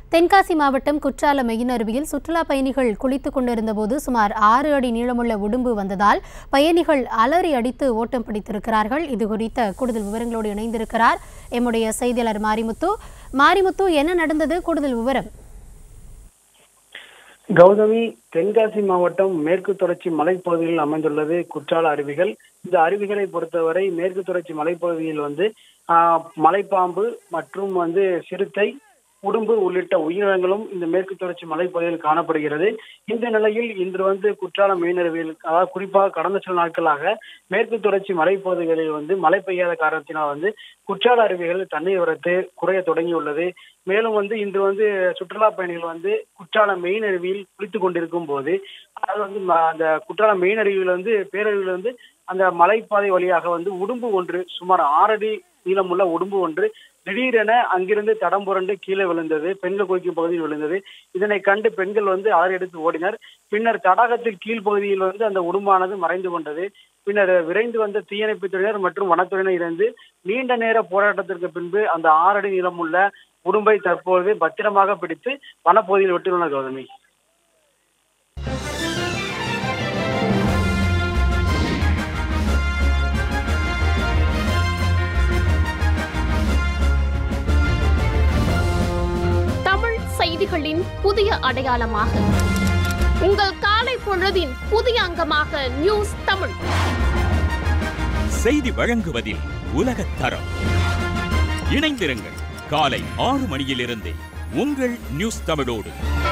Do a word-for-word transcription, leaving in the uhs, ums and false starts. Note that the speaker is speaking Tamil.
தென்காசி மாவட்டம் குற்றாலம் மெயின் அருவியில் சுற்றுலா பயணிகள் குளித்துக் கொண்டிருந்தபோது சுமார் ஆறு அடி நீளமுள்ள உடும்பு வந்ததால் பயணிகள் அலறி அடித்து ஓட்டம் பிடித்திருக்கிறார்கள். இது குறித்த கூடுதல் விவரங்களோடு இணைந்திருக்கிறார் எம்முடைய செய்தியாளர் மாரிமுத்து. மாரிமுத்து, என்ன நடந்தது? கூடுதல் விவரம். கௌதமி, தென்காசி மாவட்டம் மேற்கு தொடர்ச்சி மலைப்பகுதியில் அமைந்துள்ளது குற்றால அருவிகள். இந்த அருவிகளை பொறுத்தவரை மேற்கு தொடர்ச்சி மலைப்பகுதியில் வந்து ஆஹ் மலைப்பாம்பு மற்றும் வந்து சிறுத்தை, உடும்பு உள்ளிட்ட உயிரினங்களும் இந்த மேற்கு தொடர்ச்சி மலைப்பகுதியில் காணப்படுகிறது. இந்த நிலையில் இன்று வந்து குற்றாலம் மெயின் அருவியில், அதாவது குறிப்பாக கடந்த சில நாட்களாக மேற்கு தொடர்ச்சி மலைப்பகுதிகளில் வந்து மழை பெய்யாத காரணத்தினால் வந்து குற்றால அருவிகளில் தண்ணீர் வரத்து குறைய தொடங்கியுள்ளது. மேலும் வந்து இன்று வந்து சுற்றுலா பயணிகள் வந்து குற்றாலம் மெயின் அருவியில் குளித்துக் கொண்டிருக்கும் போது, அதாவது வந்து அந்த குற்றாலம் மெயின் அருவியில் வந்து பேரருவியில் வந்து அந்த மலைப்பாதை வழியாக வந்து உடும்பு ஒன்று, சுமார் ஆறடி நீளமுள்ள உடும்பு ஒன்று திடீரென அங்கிருந்து தடம் புரண்டு கீழே விழுந்தது. பெண்கள் குளிக்கும் பகுதியில் விழுந்தது. இதனை கண்டு பெண்கள் வந்து அலறி எடுத்து ஓடினர். பின்னர் தடாகத்தில் கீழ்ப்பகுதியில் வந்து அந்த உடும்பானது மறைந்து கொண்டது. பின்னர் விரைந்து வந்த தீயணைப்புத்துறையினர் மற்றும் வனத்துறையினர் இருந்து நீண்ட நேர போராட்டத்திற்கு பின்பு அந்த ஆறடி நீளமுள்ள உடும்பை தற்போது பத்திரமாக பிடித்து வனப்பகுதியில் விட்டுள்ளனர். கௌதமி, செய்திகளின் புதிய அடையாளமாக உங்கள் காலை பொழுதின் புதிய அங்கமாக நியூஸ் தமிழ் செய்தி வழங்குவதில் உலகத் தரம். இணைந்திருங்கள் காலை ஆறு மணியிலிருந்து உங்கள் நியூஸ் தமிழோடு.